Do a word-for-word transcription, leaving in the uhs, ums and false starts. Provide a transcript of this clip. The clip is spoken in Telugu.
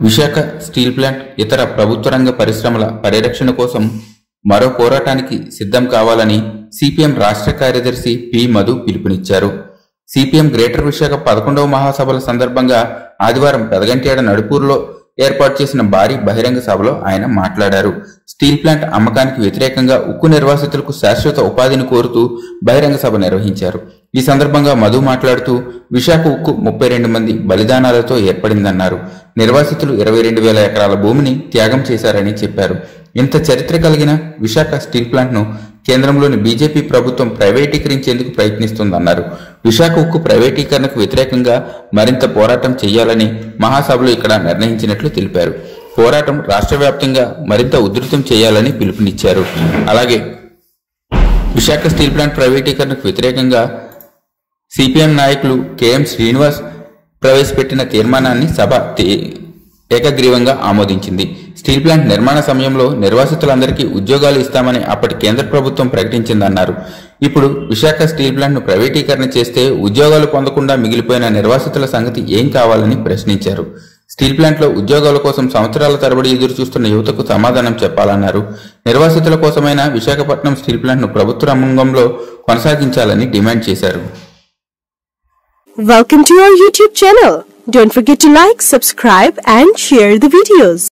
విశాఖ స్టీల్ ప్లాంట్ ఇతర ప్రభుత్వ రంగ పరిశ్రమల పరిరక్షణ కోసం మరో పోరాటానికి సిద్ధం కావాలని సిపిఎం రాష్ట్ర కార్యదర్శి పి మధు పిలుపునిచ్చారు. సిపిఎం గ్రేటర్ విశాఖ పదకొండవ మహాసభల సందర్భంగా ఆదివారం పెదగంట్యాడ నడుపూరులో ఏర్పాటు చేసిన భారీ బహిరంగ సభలో ఆయన మాట్లాడారు. స్టీల్ ప్లాంట్ అమ్మకానికి వ్యతిరేకంగా ఉక్కు నిర్వాసితులకు శాశ్వత ఉపాధిని కోరుతూ బహిరంగ సభ నిర్వహించారు. ఈ సందర్భంగా మధు మాట్లాడుతూ విశాఖ ఉక్కు ముప్పై రెండు మంది బలిదానాలతో ఏర్పడిందన్నారు. నిర్వాసితులు ఇరవై రెండు వేల ఎకరాల భూమిని త్యాగం చేశారని చెప్పారు. ఇంత చరిత్ర కలిగిన విశాఖ స్టీల్ ప్లాంట్ ను కేంద్రంలోని బీజేపీ ప్రభుత్వం ప్రైవేటీకరించేందుకు ప్రయత్నిస్తోందన్నారు. విశాఖ ఉక్కు ప్రైవేటీకరణకు వ్యతిరేకంగా మరింత పోరాటం చేయాలని మహాసభలో ఇక్కడ నిర్ణయించినట్లు తెలిపారు. పోరాటం రాష్ట్ర వ్యాప్తంగా మరింత ఉధృతం చేయాలని పిలుపునిచ్చారు. అలాగే విశాఖ స్టీల్ ప్లాంట్ ప్రైవేటీకరణకు వ్యతిరేకంగా సిపిఎం నాయకులు కెఎం శ్రీనివాస్ ప్రవేశపెట్టిన తీర్మానాన్ని సభ ఏకగ్రీవంగా ఆమోదించింది. స్టీల్ ప్లాంట్ నిర్మాణ సమయంలో నిర్వాసితులందరికీ ఉద్యోగాలు ఇస్తామని అప్పటి కేంద్ర ప్రభుత్వం ప్రకటించిందన్నారు. ఇప్పుడు విశాఖ స్టీల్ ప్లాంట్ ను ప్రైవేటీకరణ చేస్తే ఉద్యోగాలు పొందకుండా మిగిలిపోయిన నిర్వాసితుల సంగతి ఏం కావాలని ప్రశ్నించారు. స్టీల్ ప్లాంట్ లో ఉద్యోగాల కోసం సంవత్సరాల తరబడి ఎదురు చూస్తున్న యువతకు సమాధానం చెప్పాలన్నారు. నిర్వాసితుల కోసమైన విశాఖపట్నం స్టీల్ ప్లాంట్ ను ప్రభుత్వ రంగంలో కొనసాగించాలని డిమాండ్ చేశారు. Welcome to our YouTube channel. Don't forget to like, subscribe and share the videos.